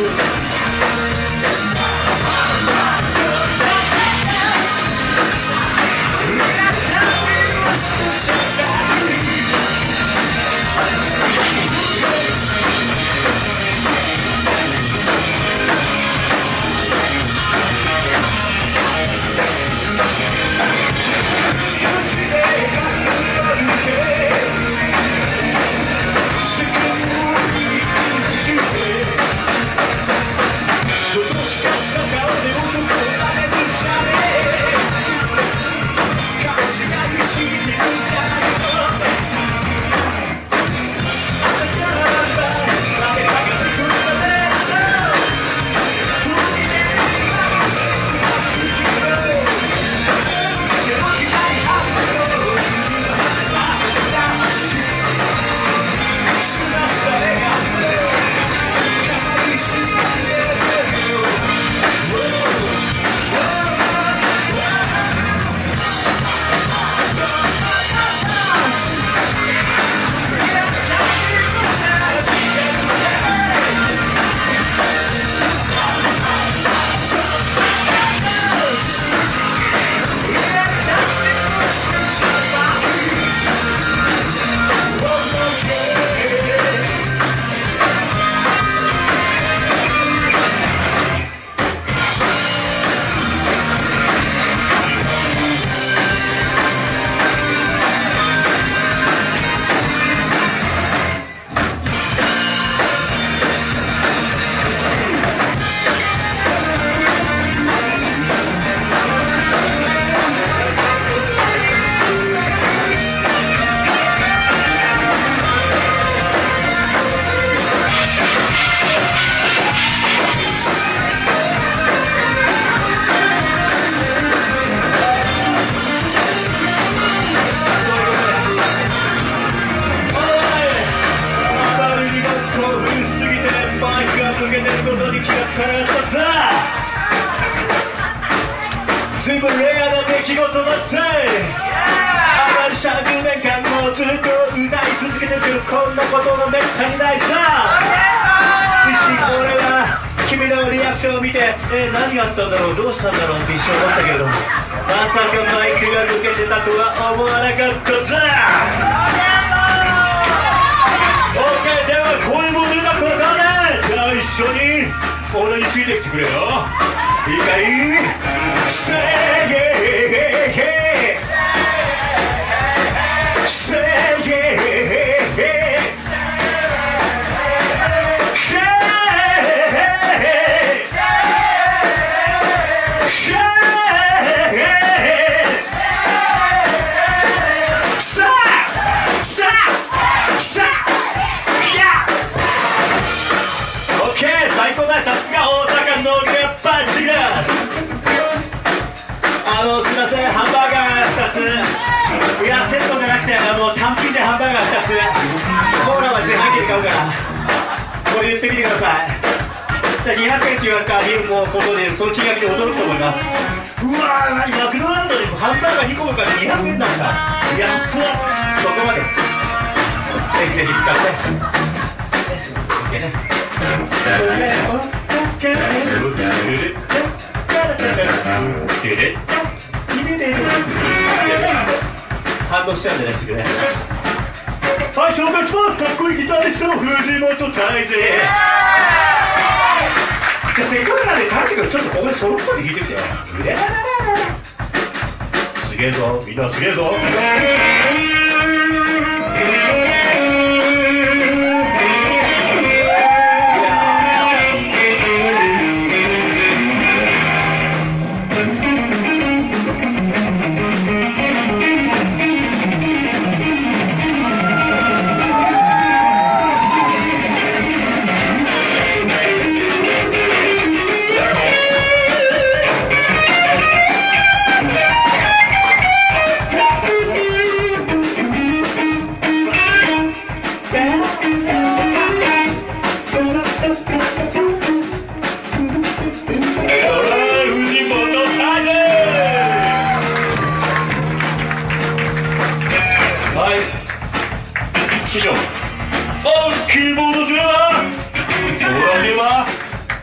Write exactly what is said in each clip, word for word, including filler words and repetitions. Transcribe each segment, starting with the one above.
随分レアな出来事だぜ。あまりさんじゅうねんかんもずっと歌い続けてるこんなことがめったにないさ。一瞬俺は君のリアクションを見て、えー、何があったんだろう、どうしたんだろうって一瞬思ったけれども、まさかマイクが抜けてたとは思わなかったぜ。 OK、 では声も出たことで、じゃあ一緒に俺についてきてくれよ。いいかい？ Say yeah, say yeah, OK、 最高だ。さすが大阪のリアパンチだ。あのすみません、ハンバーガーふたつ、いやセットじゃなくてあの単品でハンバーガーふたつ、コーラは自販機で買うから、これ言ってみてください。じゃあにひゃくえんって言われたビルのことでその金額に驚くと思います。うわー、何マクドナルドでハンバーガーにこもからにひゃくえんなんだ。安っ。そこまでぜひぜひ使って OK ね。 反応しちゃうんじゃないすぐね。はい、紹介します。かっこいいギタリストの藤本泰治。じゃあせっかくなんで泰治君ちょっとここでソロっぽいで弾いてみてよ。すげえぞ、みんなすげえぞ。師匠、大きいものでは、オラでは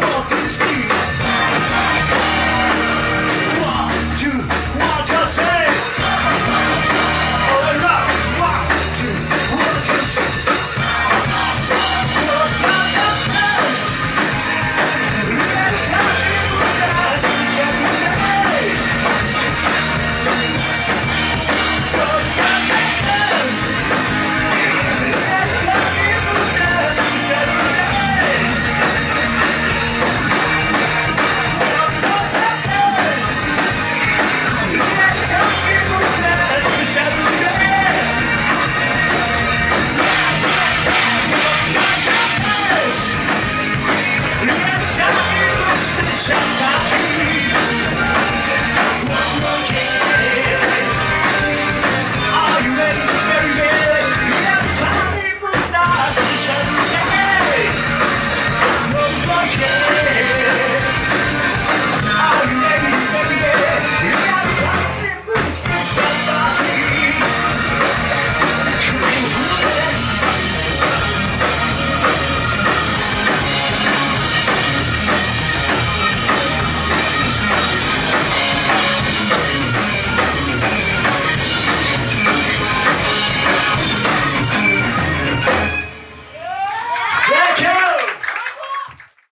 いける